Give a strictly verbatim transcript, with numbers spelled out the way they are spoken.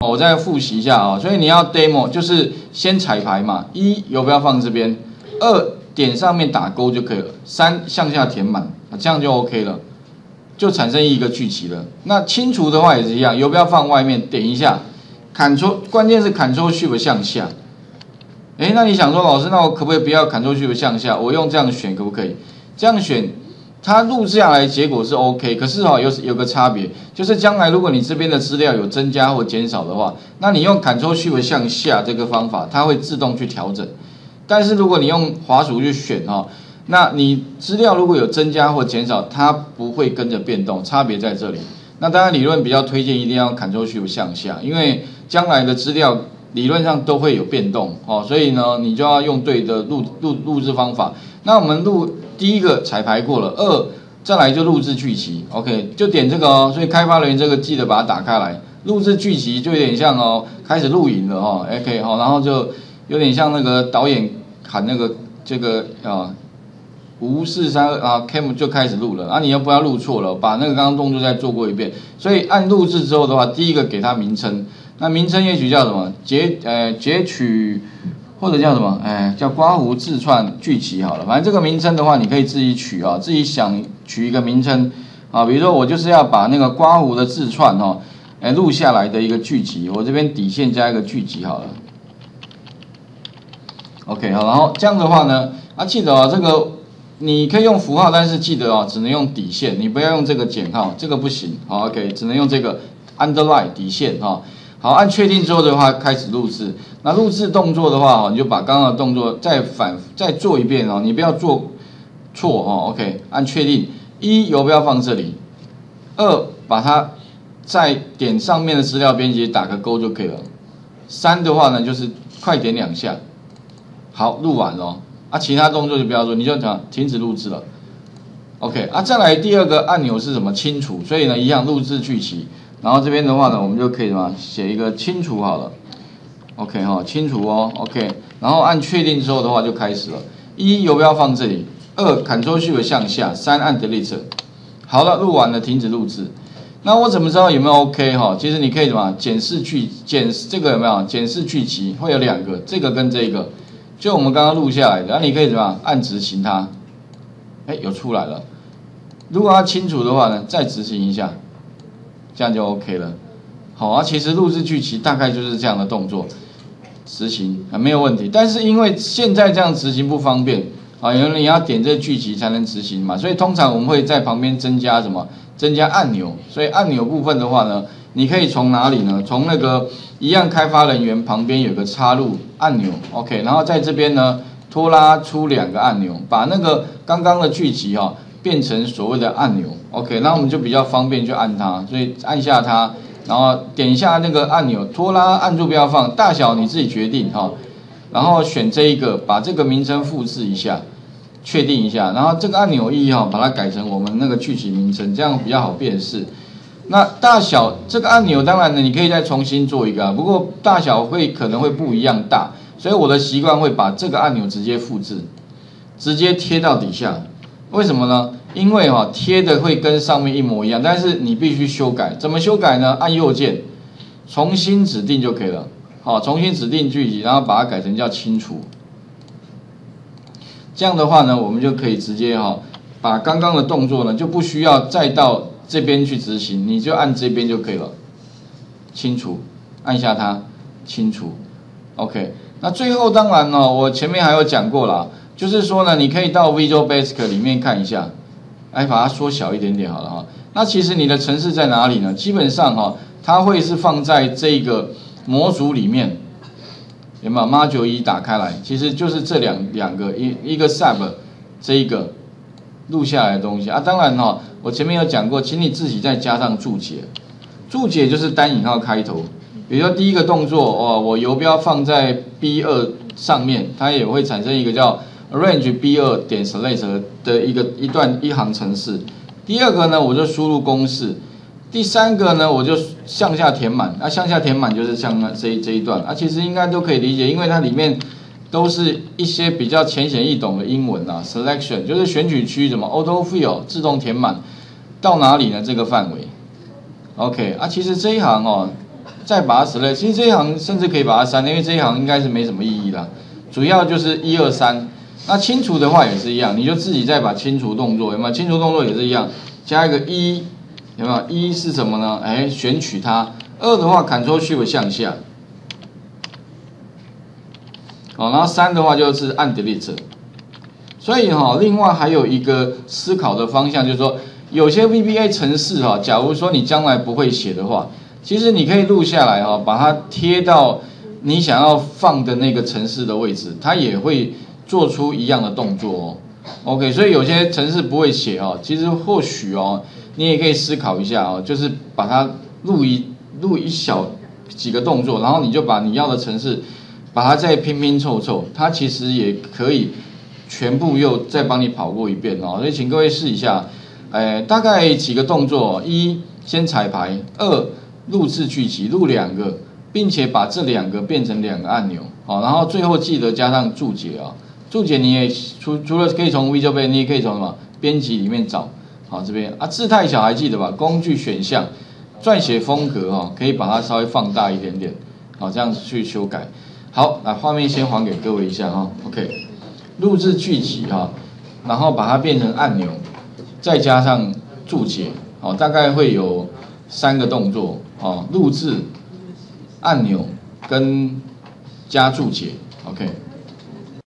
我再复习一下啊、哦，所以你要 demo 就是先彩排嘛，一游标放这边，二点上面打勾就可以了，三向下填满，这样就 OK 了，就产生一个句集了。那清除的话也是一样，游标放外面，点一下 ，Ctrl 关键是 Ctrl Shift 向下。哎，那你想说老师，那我可不可以不要 Ctrl Shift 向下，我用这样选可不可以？这样选。它录下来结果是 OK， 可是哈、哦、有有个差别，就是将来如果你这边的资料有增加或减少的话，那你用 Ctrl Shift 向下这个方法，它会自动去调整。但是如果你用滑鼠去选哈、哦，那你资料如果有增加或减少，它不会跟着变动，差别在这里。那当然理论比较推荐一定要 Ctrl Shift 向下，因为将来的资料理论上都会有变动哦，所以呢你就要用对的录录录制方法。那我们录。第一个彩排过了，二再来就录制剧集 ，OK， 就点这个哦。所以开发人员这个记得把它打开来，录制剧集就有点像哦，开始录影了哦 ，OK 哦，然后就有点像那个导演喊那个这个啊五四三二啊 ，cam 就开始录了啊，你又不要录错了，把那个刚刚动作再做过一遍。所以按录制之后的话，第一个给它名称，那名称也许叫什么截呃截取。或者叫什么？哎，叫刮胡自串剧集好了。反正这个名称的话，你可以自己取啊，自己想取一个名称啊。比如说我就是要把那个刮胡的自串哦，哎录下来的一个剧集，我这边底线加一个剧集好了。OK 好，然后这样的话呢，啊记得啊，这个你可以用符号，但是记得啊，只能用底线，你不要用这个减号，这个不行。好 ，OK， 只能用这个 underline 底线哈。好，按确定之后的话，开始录制。那录制动作的话，你就把刚刚的动作再反再做一遍哦，你不要做错哦。OK， 按确定。一游标放这里，二把它在点上面的资料编辑打个勾就可以了。三的话呢，就是快点两下。好，录完了啊，其他动作就不要做，你就讲停止录制了。OK 啊，再来第二个按钮是什么？清除。所以呢，一样录制剧集。然后这边的话呢，我们就可以什么写一个清除好了 ，OK 哈、哦，清除哦 ，OK， 然后按确定之后的话就开始了。一游标放这里，二 Ctrl Shift 向下，三按 Delete。好了，录完了，停止录制。那我怎么知道有没有 OK 哈、哦？其实你可以什么检视剧检这个有没有检视剧集会有两个，这个跟这个，就我们刚刚录下来的，那你可以怎么按执行它？哎，有出来了。如果要清除的话呢，再执行一下。这样就 OK 了，好啊，其实录制剧集大概就是这样的动作，执行啊没有问题。但是因为现在这样执行不方便啊，因为你要点这剧集才能执行嘛，所以通常我们会在旁边增加什么？增加按钮。所以按钮部分的话呢，你可以从哪里呢？从那个一样开发人员旁边有个插入按钮 ，OK， 然后在这边呢拖拉出两个按钮，把那个刚刚的剧集哈、哦。变成所谓的按钮 ，OK， 那我们就比较方便去按它，所以按下它，然后点一下那个按钮，拖拉按住不要放，大小你自己决定哈，然后选这一个，把这个名称复制一下，确定一下，然后这个按钮一哈，把它改成我们那个剧集名称，这样比较好辨识。那大小这个按钮当然呢，你可以再重新做一个，不过大小会可能会不一样大，所以我的习惯会把这个按钮直接复制，直接贴到底下。为什么呢？因为哈、哦、贴的会跟上面一模一样，但是你必须修改。怎么修改呢？按右键，重新指定就可以了。好，重新指定剧集，然后把它改成叫清除。这样的话呢，我们就可以直接哈、哦、把刚刚的动作呢就不需要再到这边去执行，你就按这边就可以了。清除，按下它，清除。OK， 那最后当然呢、哦，我前面还有讲过啦。就是说呢，你可以到 Visual Basic 里面看一下，来把它缩小一点点好了哈。那其实你的程式在哪里呢？基本上哈，它会是放在这个模组里面，有没有 ？Module 一打开来，其实就是这两两个一一个 Sub 这一个录下来的东西啊。当然哈，我前面有讲过，请你自己再加上注解，注解就是单引号开头。比如说第一个动作哦，我游标放在 B 二 上面，它也会产生一个叫range B 二 点 select 的一个一段一行程式。第二个呢，我就输入公式。第三个呢，我就向下填满。那、啊、向下填满就是像这这一段啊，其实应该都可以理解，因为它里面都是一些比较浅显易懂的英文啊。Selection 就是选取区，什么 Auto Fill 自动填满到哪里呢？这个范围。OK 啊，其实这一行哦， 再把它 select， 其实这一行甚至可以把它删，因为这一行应该是没什么意义啦。主要就是一二三，那清除的话也是一样，你就自己再把清除动作有没有？清除动作也是一样，加一个一，有没有？一是什么呢？哎，选取它。二的话 ，Ctrl Shift 向下。好，然后三的话就是按 Delete。所以哈，另外还有一个思考的方向，就是说，有些 V B A 程式哈，假如说你将来不会写的话，其实你可以录下来哈，把它贴到你想要放的那个程式的位置，它也会做出一样的动作哦。OK， 所以有些程式不会写哦，其实或许哦，你也可以思考一下哦，就是把它录一录一小几个动作，然后你就把你要的程式。把它再拼拼凑凑，它其实也可以全部又再帮你跑过一遍哦。所以请各位试一下，呃，大概几个动作：一，先彩排；二，录制剧集，录两个，并且把这两个变成两个按钮，好，然后最后记得加上注解啊。注解你也除除了可以从 Visual Basic， 你也可以从什么编辑里面找。好，这边啊，字太小还记得吧？工具选项，撰写风格哈，可以把它稍微放大一点点，好，这样子去修改。好，那画面先还给各位一下哈 ，OK， 录制剧集哈，然后把它变成按钮，再加上注解，好，大概会有三个动作，哦，录制、按钮跟加注解 ，OK。